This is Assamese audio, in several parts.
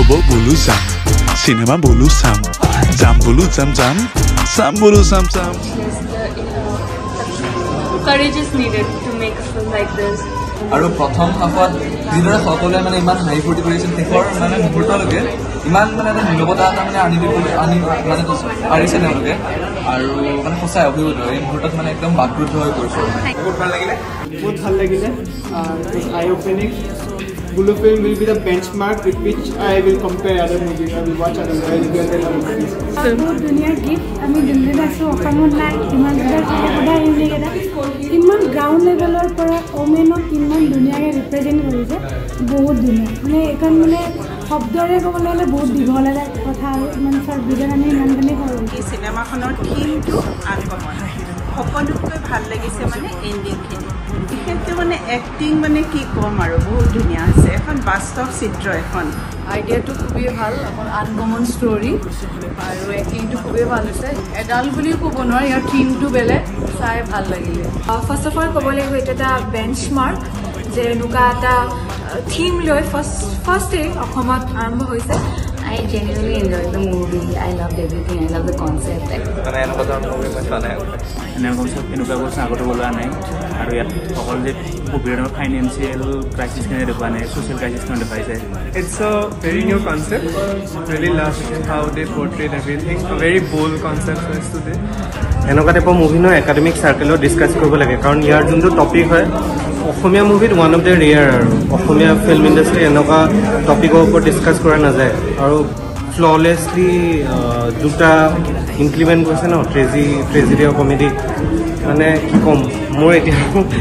হ'ব বুলু যাম চিনেমা বুলু চাম যাম বুলু যাম যাম চাম বুলু চাম চাম Courage is needed to make a film like this. আৰু প্ৰথম হাফত যিদৰে সকলোৱে মানে ইমান হাঁহি ফূৰ্তি কৰিছিল শেষৰ মানে মুহূৰ্তলৈকে ইমান মানে এটা নীৰৱতা এটা মানে আনি মানে পাৰিছে তেওঁলোকে আৰু মানে সঁচাই অভিভূত এই মুহূৰ্তত মানে একদম বাকৰুদ্ধ হৈ পৰিছে বহুত ভাল লাগিলে eye opening. Bulu Film will be the benchmark with which I will compare other movies. I will watch other movies. बहुत दुनिया गिफ्ट आमी दिल्लीत आছো অসমত নাই ইমান সদায় ইমান গ্ৰাউণ্ড লেভেলৰ পৰা ওমেনক ইমান ধুনীয়াকৈ ৰিপ্ৰেজেণ্ট কৰিছে বহুত ধুনীয়া মানে এখন মানে শব্দৰে ক'বলৈ হ'লে বহুত দীঘল এটা কথা আৰু ইমান চাৰ্ভিজন আমি ইমানখিনি কৰোঁ এই চিনেমাখনৰ থিমটো আনকমন সকলোতকৈ ভাল লাগিছে মানে এণ্ডিংখিনি বিশেষকৈ মানে এক্টিং মানে কি ক'ম আৰু বহুত ধুনীয়া আছে এখন বাস্তৱ চিত্ৰ এখন আইডিয়াটো খুবেই ভাল এখন আনকমন ষ্টৰী আৰু এক্টিংটো খুবেই ভাল হৈছে এডাল্ট বুলিও ক'ব নোৱাৰি ইয়াৰ থিমটো বেলেগ চাই ভাল লাগিলে ফাৰ্ষ্ট অফ অল ক'ব লাগিব এইটো এটা বেঞ্চমাৰ্ক যে এনেকুৱা এটা থিম লৈ ফাৰ্ষ্টে অসমত আৰম্ভ হৈছে I genuinely enjoyed the movie. I loved everything. I loved the concept. মানে এনেকুৱা ধৰণৰ মুভি মই চোৱা নাই এনেকুৱা বস্তু আগতে ওলোৱা নাই আৰু ইয়াত অকল যে কোভিডৰ ফাইনেন্সিয়েল ক্ৰাইচিছখিনি দেখুওৱা নাই ছ'চিয়েল ক্ৰাইচিছখন দেখুৱাইছে It's a very new concept. Really loved how they portrayed everything. A very bold concept for us today. এনেকুৱা টাইপৰ মুভি ন একাডেমিক চাৰ্কেলত ডিছকাছ কৰিব লাগে কাৰণ ইয়াৰ যোনটো টপিক হয় অসমীয়া মুভিত ওৱান অফ দ্য ৰেয়াৰ আৰু অসমীয়া ফিল্ম ইণ্ডাষ্ট্ৰী এনেকুৱা টপিকৰ ওপৰত ডিছকাছ কৰা নাযায় আৰু ফ্ললেছলি দুটা ইমপ্লিমেণ্ট কৰিছে ন ট্ৰেজেডি আৰু কমেডি মানে কি ক'ম মোৰ এতিয়া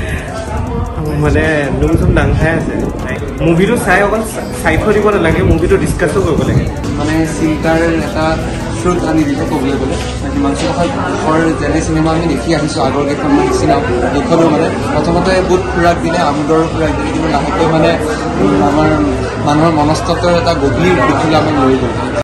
মানে দুমচুম দাং খাই আছে মুভিটো চাই অকল চাই থৈ দিব নালাগে মুভিটো ডিছকাছো কৰিব লাগে মানে চিন্তাৰ এটা স্ৰোত আনি দিব ক'বলৈ গ'লে হিমাংশু কাষৰ যেনে চিনেমা আমি দেখি আহিছোঁ আগৰ কেইখনমান নিচিনা এইখনো মানে প্ৰথমতে বহুত খুৰাক দিলে আমোদৰ খুৰাক দিলে কিন্তু লাহেকৈ মানে আমাৰ মানুহৰ মনস্তত্বৰ এটা গভীৰ দিশলৈ আমাক লৈ গ'ল